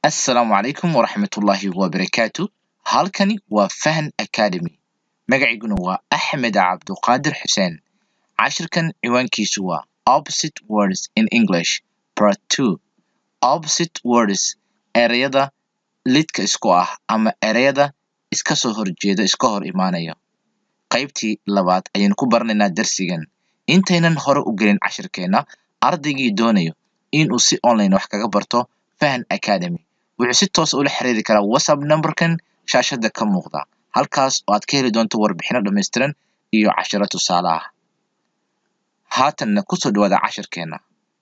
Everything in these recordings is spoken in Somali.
Assalaamu calaykum waraxmatullaahi wabarakaatu. Halkani waa Fahan Academy. Magaciiguna waa Axmed Cabduqaadir Xuseen. Cashirkan ciwaankiisu waa Opposite Words in English Part 2. Opposite words ereyada lidka isku ah ama ereyada iska soo horjeeda iska hor imaanaya. Qaybtii labaad ayaynu ku baranaynaa darsigan. Intaynan hore u gelin cashirkeena, ardaygii doonayo inuu si online wax kaga barto Fahan Academy wuxuu si toos ula xiriiri karaa WhatsApp numberkan shaashada ka muuqda. Halkaas oo aad ka heli doonto warbixino dhammaystiran iyo cashiro tusaale ah. Haatanna ku soo dhawaada cashirkeena.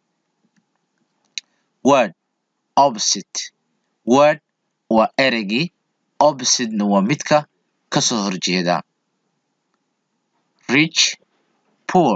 Word opposite. Word waa ereygii, opposite-na waa midka ka soo horjeeda. Rich, poor.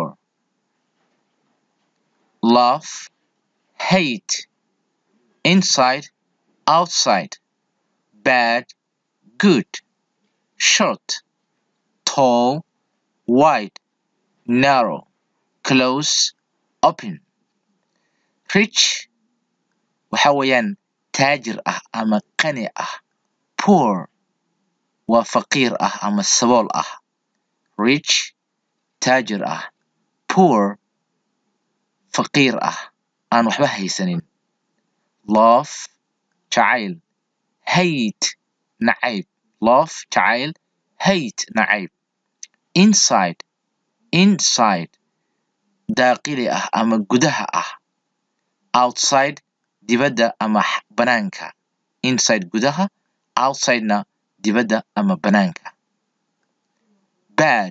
Love, hate. Inside, outside. Bad, good. Short, tall, wide. Narrow, close, open. Rich waxa weeyaan taajir ah ama qani ah. Poor waa faqiir ah ama sabool ah. Rich taajir ah. Poor faqiir ah aan waxba haysanin. Love jacayl. Hate nacayb. Love jacayl. Hate nacayb. Inside daaqili ah ama gudaha ah. Outside dibadda ama banaanka. Inside gudaha, outside-na dibadda ama banaanka. Bad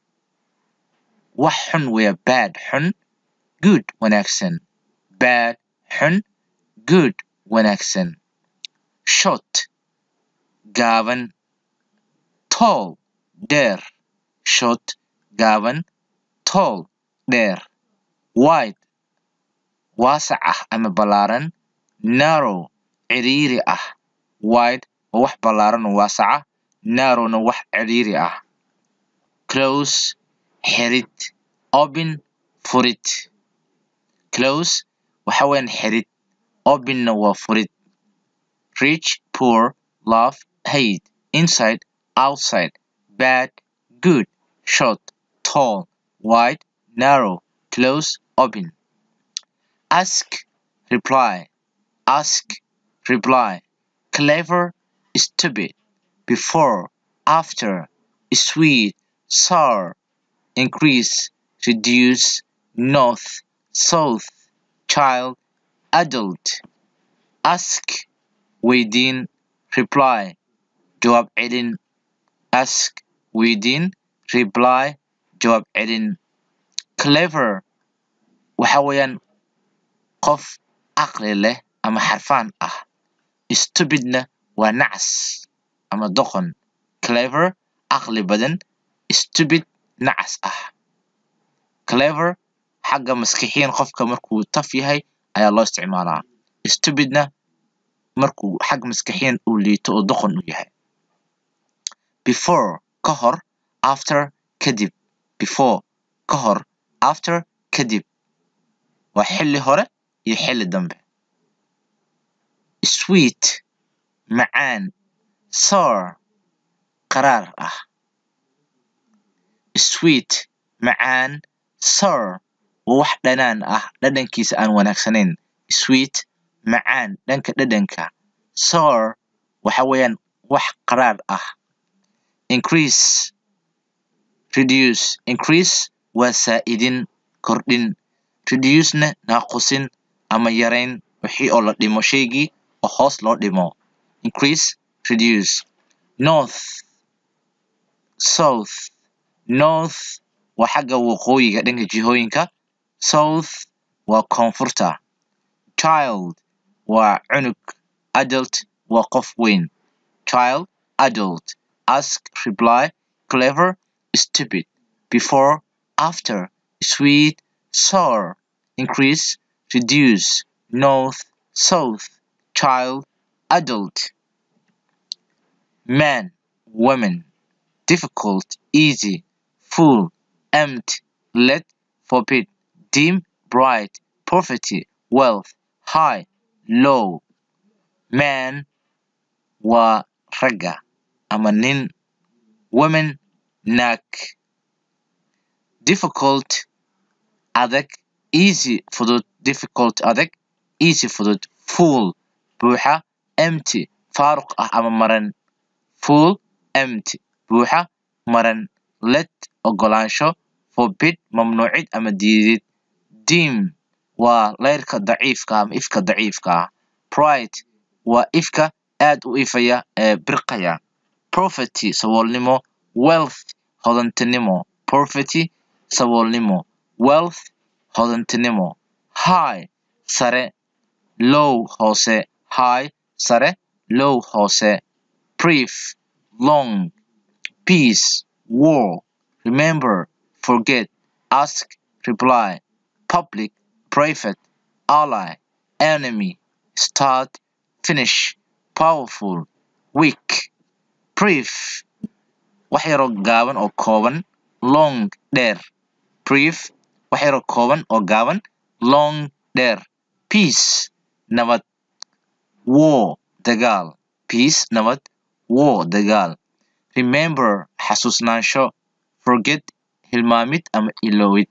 wax xun weeye. Bad xun. Good wanaagsan. Bad xun. Good wanaagsan. Short gaaban. Tall dheer. Short gaaban. Tall dheer. Wide waasac ah ama ballaaran. Narrow ciriiri ah. Wide waa wax ballaaran oo waasac ah. Narrow-na wax ciriiri ah. Close xirid. Open furid. Close waxa weeyaan xirid. Open-na waa furid. Rich, poor, love, hate. Inside, outside. Bad, good. Short, tall, wide, narrow, close, open. Ask, reply. Ask, reply. Clever, stupid. Before, after. Sweet, sour. Increase, reduce. North, south. Child, adult. Ask, weydiin. Reply, jawaab celin. Ask, weydiin. Reply, jawaab celin. Clever waxa weeyaan qof caqli leh ama xarfaan ah. Stupid-na waa nacas ama doqon. Clever caqli badan. Stupid nacas ah. Clever xagga maskixiyan qofka markuu taf yahay ayaa loo isticmaalaa. Stupid-na markuu xag maskixiyan uu liito oo doqon u yahay. Before ka hor. After kadib. Before ka hor. After kadib. waa xilli hore iyo xilli dambe. Sweet macaan. Sour qaraar ah. Sweet macaan. Sour waa wax dhanaan ah, dhadhankiisa aan wanaagsanayn. Sweet macaan dhanka dhadhanka. Sour waxa weeyaan wax qaraar ah. Increase, reduce. Increase waa saa'idin, kordhin. Reduce-na naaqusin ama yarayn wixii oo la dhimo shaygii oo hoos loo dhimo. Increase, reduce. North, south. North waa xagga waqooyiga dhanka jihooyinka. South waa koonfurta. Child waa cunug. Adult waa qof weyn. Child, adult. Ask, reply. Clever, stupid. Before, after. Sweet, sour. Increase, reduce. North, south. Child, adult. Man, woman. Difficult, easy. Full, empty. Let, forbid. Dim, bright. Poverty, wealth. High, low. man waa ragga ama nin, woman naag. Difficult adag, easy fudud, difficult adag, easy fudud. Full buuxa, empty faaruq ah ama maran. Full, empty buuxa, maran. Let ogolaansho, forbid mamnuucid ama diidid. Dim waa leyrka daciifka ama ifka daciifka ah. Bright waa ifka aad u ifaya ee birqaya. Poverty saboolnimo. Wealth hodantinimo. Poverty saboolnimo. Wealth hodantinimo. High sare, low hoose. High sare, low hoose. Brief long. Peace war. Remember forget. Ask reply. Public private. Ally enemy. Start finish. Powerful weak. Brief wax yaroo gaaban oo kooban. Long dheer. Brief wax yaroo kooban oo gaaban. Long dheer. Peace nabad. War dagaal. Peace nabad. War dagaal. Remember xasuusnaansho. Forget hilmaamid ama ilowid.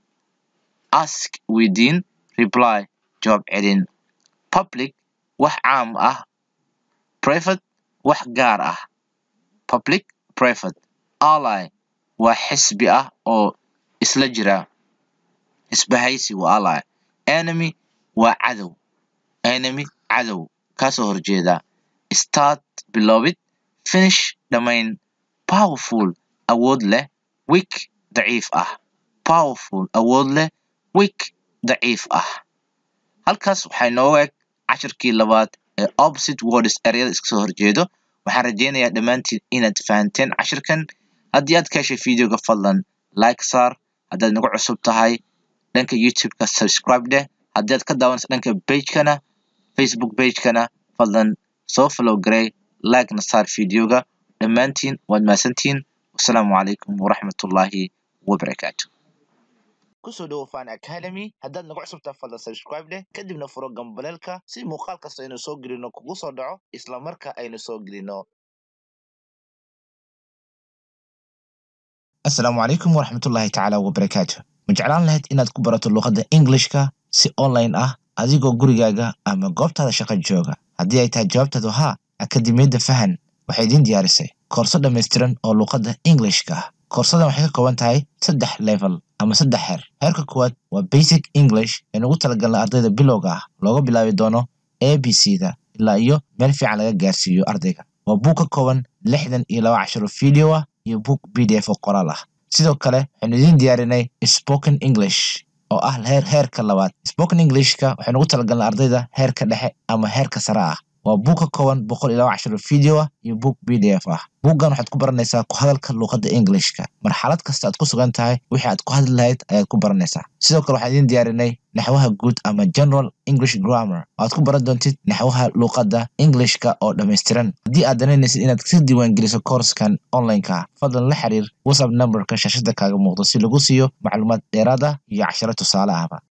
Ask weydiin. Reply jawaab celin. Public wax caam ah. Private wax gaar ah. Public private. Ally waa xisbi ah oo isla jira. Isbahaysi waa ally. Enemy waa cadow. Enemy cadow kaasoo horjeeda. Start bilowid. Finish dhammayn. Powerful awood leh. Weak daciif ah. Powerful awood leh. Weak daciif ah. Halkaas waxay nooga eg cashirkii labaad ee opposite words ereyada iska soo horjeedo. Waxaan rajaynayaa dhammaantiin inaad fahanteen cashirkan. Haddii aad ka heshay videoga fadlan like saar. Haddaad nagu cusub tahay dhanka YouTube-ka subscribe dheh. Haddii aad ka daawanayso dhanka page-kana Facebook page-kana fadlan soo follow garee, like-na saar videoga. Dhammaantiin waad mahadsantihiin. Wassalaamu calaykum waraxmatullaahi wabarakaatuh. kusoo dhawo Fan Academy. Haddaad nagu cusub tahay fadlan subscribe dheh, kadibna furo gambaleelka si muuqaal kasta aynu soo gelino kugu soo dhaco isla marka aynu soo gelino. Assalaamu calaykum waraxmatullaahi tacaala wabarakaatuh. Ma jeclaan lahayd inaad ku barato luqadda Englishka si online ah adigoo gurigaaga ama goobtaada shaqo jooga? Haddii ay tahay jawaabtaadu haa, Akademiyadda Fahan waxay idin diyaarisay koorso dhammaystiran oo luqadda Englishka ah. Koorsadan waxay ka kooban tahay 3 level ama 3 heer. Heerka koowaad waa Basic English ee ugu talagalay ardayda bilowga ah looga bilaabi doono ABC-da ilaa iyo meel fiican laga gaarsiiyo ardayga. Waa buug ka kooban 62 casharo video ah iyo buug PDF oo qoraal ah. Sidoo kale waxaynu idin diyaarinay Spoken English oo ah heerka labaad. Spoken Englishka waxaynu ugu talagalnay ardayda heerka dhexe ama heerka sare ah. waa buug ka kooban 102 casharo video ah iyo buug PDF ah. Buuggan waxaad ku baranaysaa ku hadalka luqadda Englishka. Marxalad kasta aad ku sugan tahay wixii aad ku hadli lahayd ayaad ku baranaysaa. Sidoo kale waxaan idin diyaarinay naxwaha guud ama General English Grammar. Aad ku baran doontid naxwaha luqadda Englishka oo dhammaystiran. Haddii aad danaynaysid inaad ka diiwaan geliso koorskan online-ka, fadlan la xiriir WhatsApp number-ka shaashada kaaga muuqdo si lagu siiyo macluumaad dheeraad ah iyo casharo tusaale ahba.